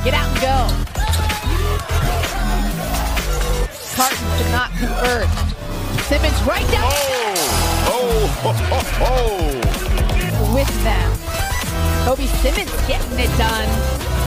Get out and go. Carton could not convert. Simmons right down. Oh! With them. Kobi Simmons getting it done.